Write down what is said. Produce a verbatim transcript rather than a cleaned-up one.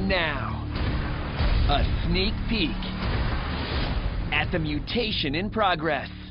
And now, a sneak peek at the mutation in progress.